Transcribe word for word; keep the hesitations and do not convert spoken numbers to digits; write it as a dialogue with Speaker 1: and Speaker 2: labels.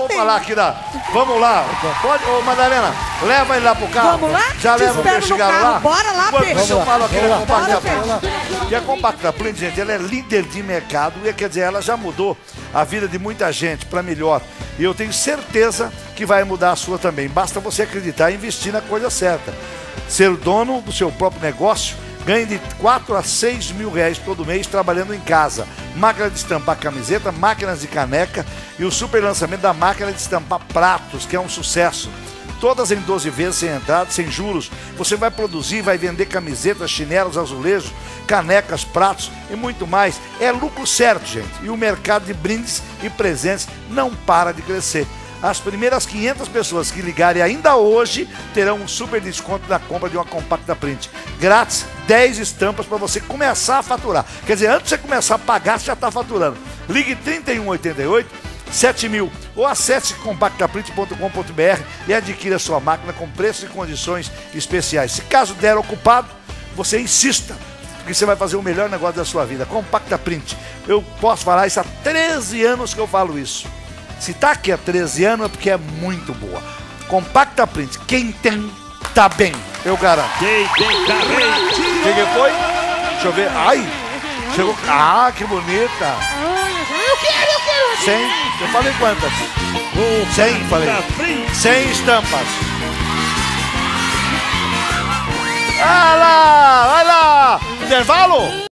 Speaker 1: Vamos falar aqui da... Vamos lá. Pode, ô Madalena, leva ele lá pro carro.
Speaker 2: Vamos lá?
Speaker 1: Já
Speaker 2: Te
Speaker 1: leva o
Speaker 2: espero no
Speaker 1: Pescigalo
Speaker 2: carro.
Speaker 1: lá.
Speaker 2: Bora lá,
Speaker 1: Quando
Speaker 2: Peixe.
Speaker 1: eu falo aqui da Compacta
Speaker 2: Bora,
Speaker 1: Print. E a Compacta Print, gente, ela é líder de mercado. E quer dizer, ela já mudou a vida de muita gente para melhor. E eu tenho certeza que vai mudar a sua também. Basta você acreditar e investir na coisa certa. Ser o dono do seu próprio negócio. Ganhe de quatro a seis mil reais todo mês trabalhando em casa. Máquina de estampar camiseta, máquinas de caneca e o super lançamento da máquina de estampar pratos, que é um sucesso. Todas em doze vezes, sem entrada, sem juros. Você vai produzir, vai vender camisetas, chinelos, azulejos, canecas, pratos e muito mais. É lucro certo, gente. E o mercado de brindes e presentes não para de crescer. As primeiras quinhentas pessoas que ligarem ainda hoje terão um super desconto na compra de uma Compacta Print. Grátis, dez estampas para você começar a faturar. Quer dizer, antes de você começar a pagar, você já está faturando. Ligue trinta e um oitenta e oito, sete mil ou acesse compacta print ponto com ponto br e adquira sua máquina com preços e condições especiais. Se caso der ocupado, você insista, porque você vai fazer o melhor negócio da sua vida. Compacta Print. Eu posso falar isso há treze anos que eu falo isso. Se tá aqui há treze anos é porque é muito boa. Compacta Print. Quem tem, tá bem. Eu garanto.
Speaker 3: Quem tem, tá bem.
Speaker 1: Quem que foi? Deixa eu ver. Ai! Chegou. Ah, que bonita.
Speaker 2: Eu quero, eu quero.
Speaker 1: cem. Eu falei quantas? cem, falei. cem estampas. Ah lá! Vai lá! Intervalo?